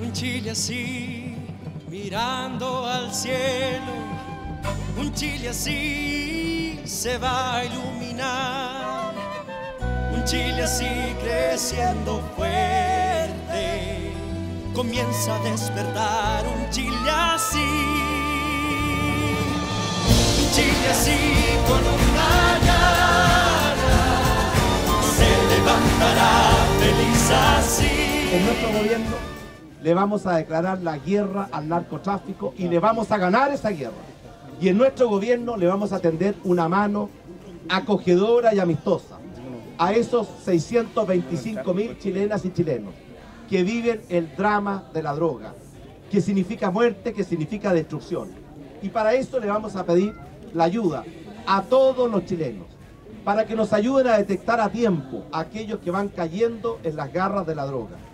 Un Chile así, mirando al cielo, un Chile así se va a iluminar. Un Chile así creciendo fuerte, comienza a despertar. Un Chile así, un Chile así con una gana, se levantará feliz así. En nuestro gobierno le vamos a declarar la guerra al narcotráfico y le vamos a ganar esa guerra. Y en nuestro gobierno le vamos a tender una mano acogedora y amistosa a esos 625.000 chilenas y chilenos que viven el drama de la droga, que significa muerte, que significa destrucción. Y para eso le vamos a pedir la ayuda a todos los chilenos, para que nos ayuden a detectar a tiempo a aquellos que van cayendo en las garras de la droga.